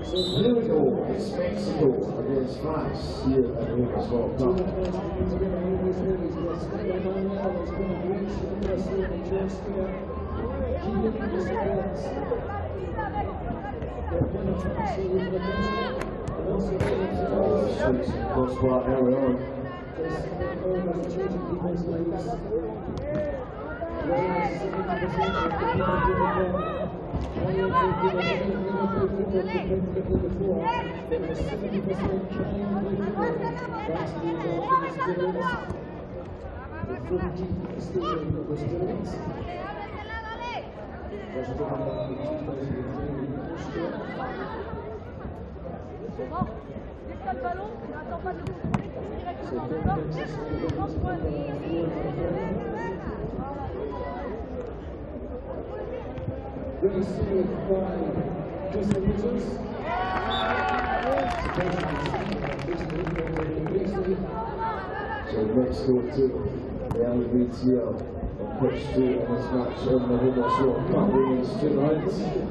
So here we go, it's Mexico against France here at the Women's World Cup. Shoots and crossbar early on. So Mexico took the LBTL and pushed through in this match in the Women's World Cup winners tonight.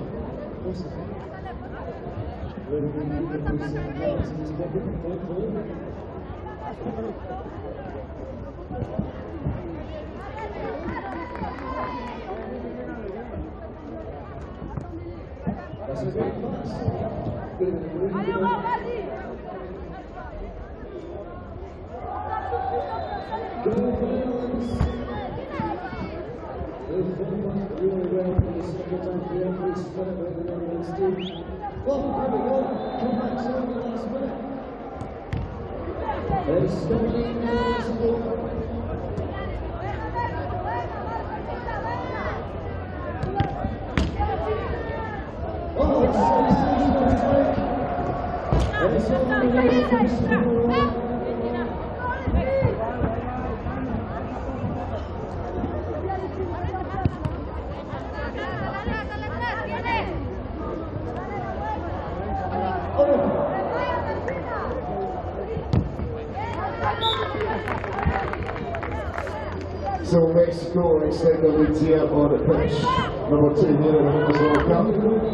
So Mexico extend the lead here on the pitch. Number 2 here in the Women's World Cup.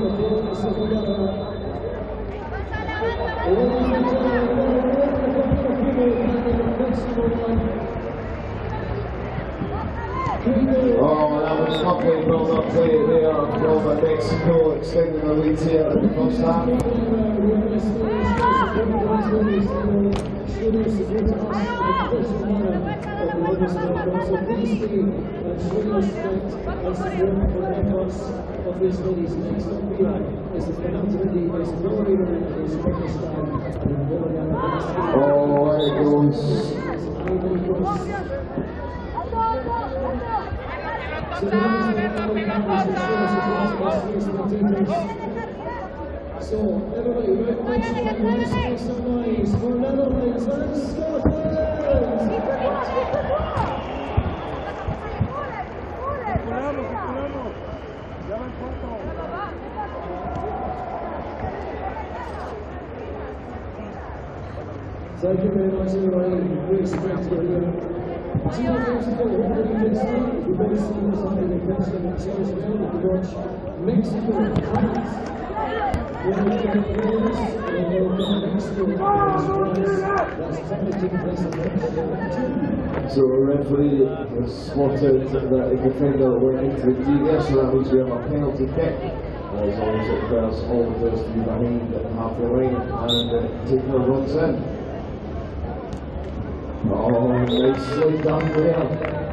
Oh, that was lovely build-up play there from Mexico, extending the lead here in the first half. So please stay and show your respect and support for the efforts of these ladies. Next up here is the penalty, is Gloria against Pakistan. Oh, there it goes. So everybody, right next to them, let's make some noise for Netherlands and Scotland! Thank you very much, everybody. Great spectacle here. 2 games ago, hopefully next week, we're going to see what's happening in Mexico and Chile as well. We can watch Mexico and France. We're going to get the players, and we'll get Mexico and France. That's probably taking place in Mexico. So a referee has spotted that the defender went into the DDS, so that means we have a penalty kick. As long as it occurs, all the players to be behind at half the line and taker runs in. Oh, nicely done there.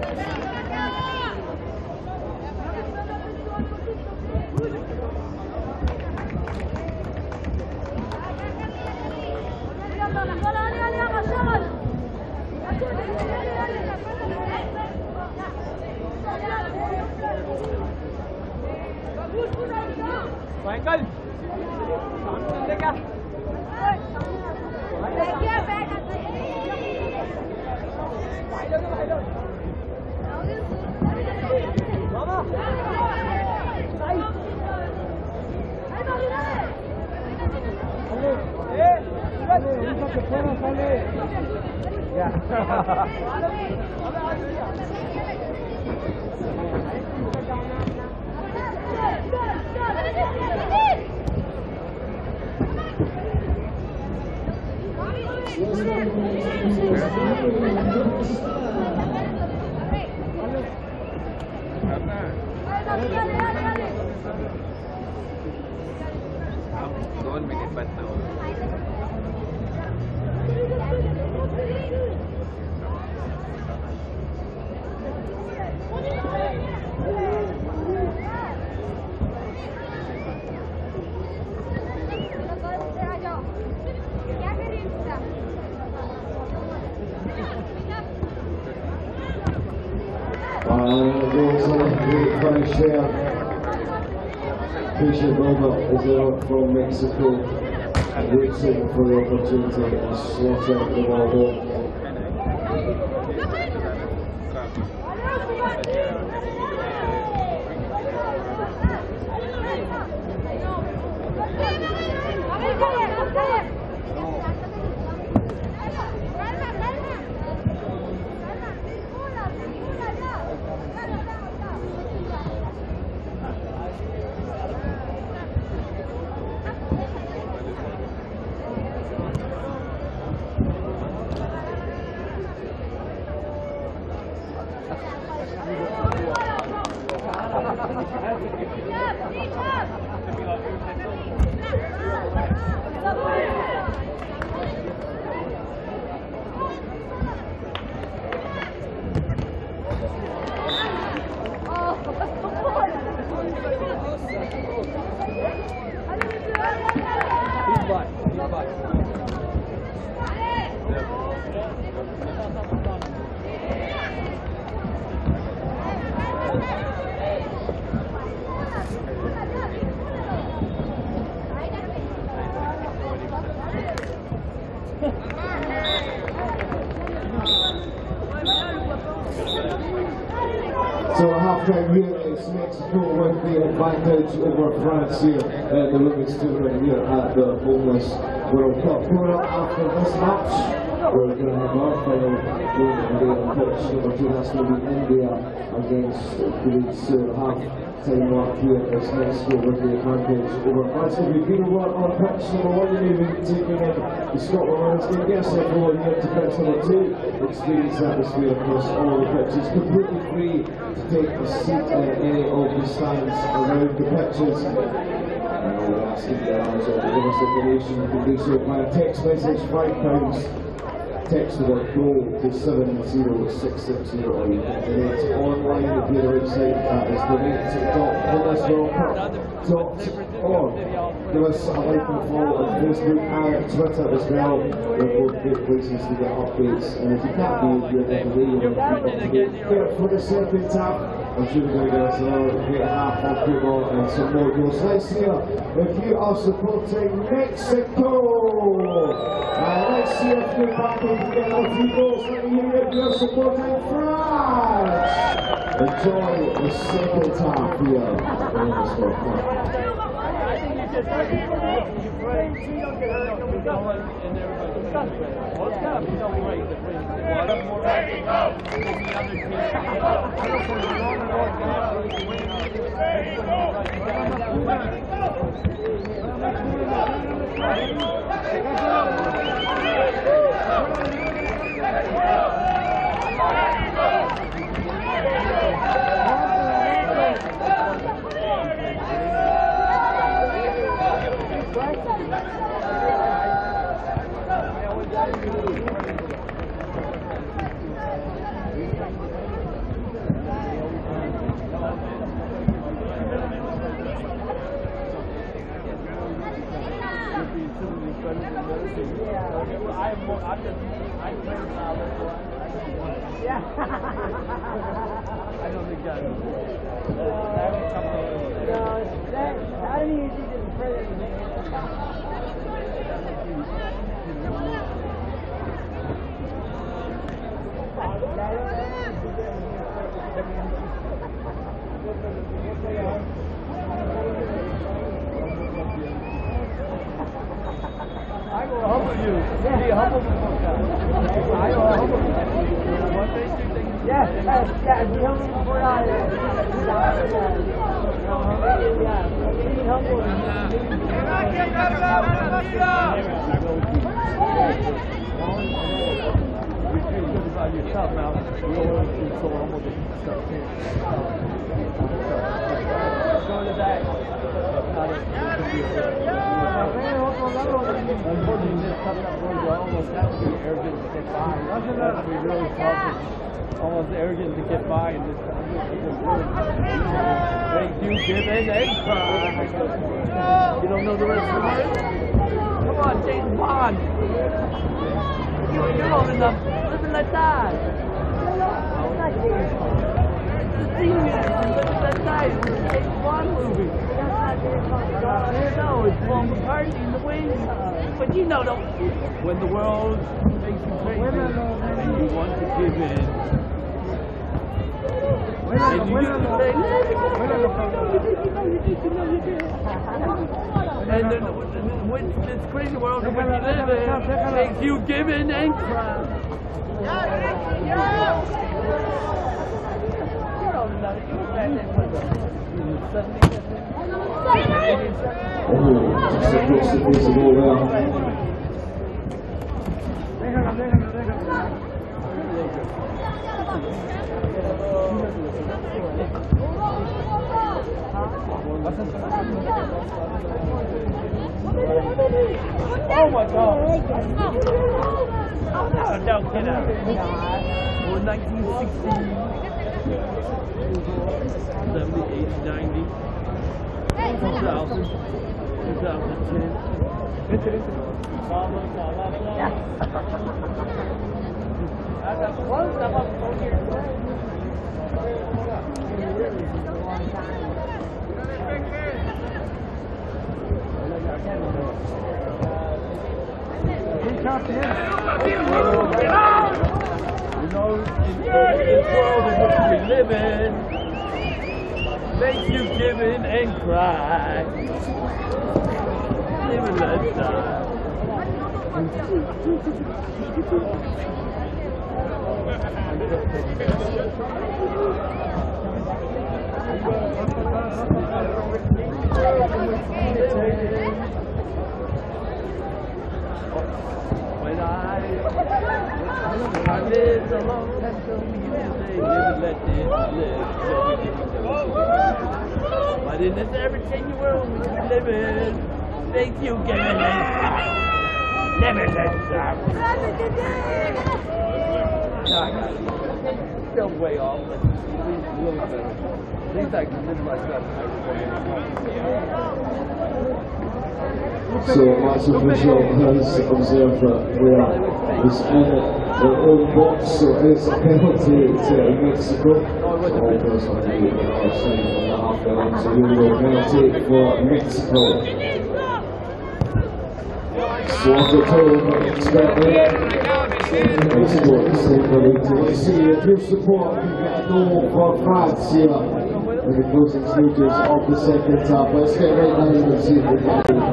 Michael, Let's welcome the excuses. Don't make it bad now. Goes on a great finish there. Appreciate Robert is out from Mexico, waiting for the opportunity to slot out the ball home. So a half-time here is Mexico with the advantage over France here at the women's tournament here at the Homeless World Cup. Coming up after this match, we're going to have our final game of the day on pitch number 2. That's going to be India against Greece. So half-time mark here is Mexico with the advantage over France. If you've been to work on pitch number 1, you may be taking in the Scotland Women's game. Get yourself over here to pitch number 2. Experience atmosphere across all the pitches. Completely free to take a seat in any of the stands around the pitches. We're asking the owners of the give us a donation. You can do so via text message, £5. Text the word GO to 70660, or you can donate online via the website. That is donate.homelessworldcup.org. Give us a like and follow on Facebook and Twitter as well. They're both great places to get updates. And if you can't be here every day, you can get for the second tap. I'm sure we're going to get us another great half of football and some more goals. Let's hear if you are supporting Mexico. Let's see if you're back and get a few goals. Let me hear if you're supporting France. Enjoy the second half here in this World Cup. yourself now. We always so almost stuff. Go to that. Unfortunately, this stuff that goes almost has to be arrogant to get by. We really talk almost arrogant to get by in this time. Thank you, give and cry. You don't know the rest of the words? Come on, James Bond. You're old enough. Living like that. The seniors, Living like that. It's a James Bond movie. No, it's Paul McCartney in the wings. But you know, when the world makes you crazy and you want to give in, and you used to say, and then with this crazy world in which you live in makes you give in and cry. Just a piece of ball there. Oh my God! No, get out. 1960, 78, 90, 2000, 2010. You know, in this world in which we live in, makes you give in and cry. Live and let die. When I lived alone, that's so easy to say, live and let it live. But in this ever-changing world we live in, thank you, give it and live and let stop. Still way off, but at least a little better. At least I can live like that. So match official has observed that we are suspended the own box, so it's a penalty to Mexico. So all goes on the outside on the halfway line, so here we go, penalty for Mexico. So after total expected, Mexico is in the lead. Let's see if your support can get a goal for France here in the closing stages of the second half. Let's get right down and see if we can do it.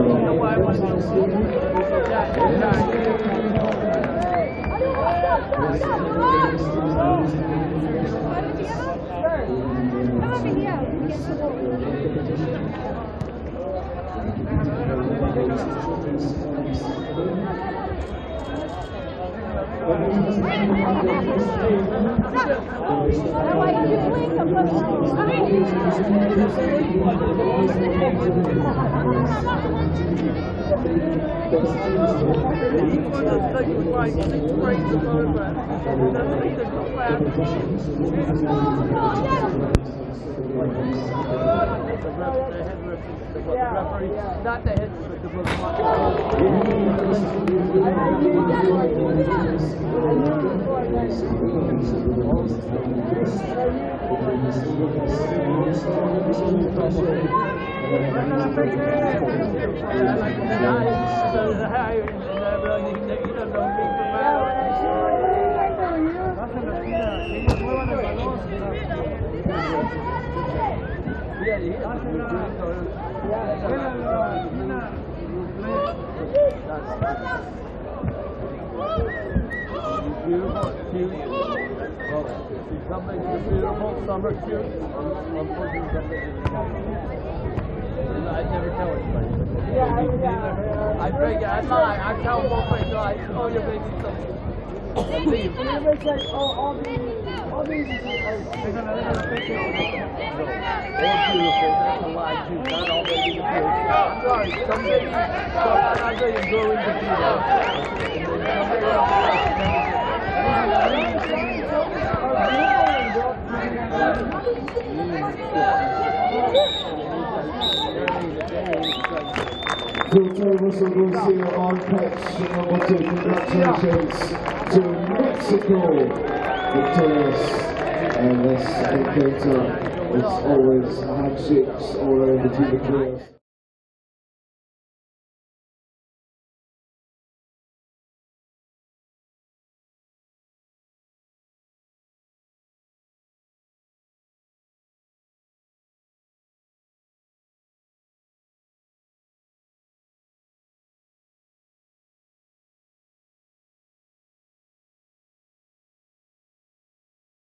Not the head, but the beautiful, cute. Well, something beautiful, summer cute. Unfortunately, something I'd never tell anybody. I I drink it. I lie. I tell both ways. Oh, your baby's so cute. Leave. Everybody says, oh, all these They're gonna pick it. They're beautiful. That's a lie too. Not all babies are cute. Oh, sorry. Some babies, I tell you, grow into females. Coach Russell goes here on pitch number 2. Congratulations to Mexico, victorious. And this encounter is always handshakes all around between the players.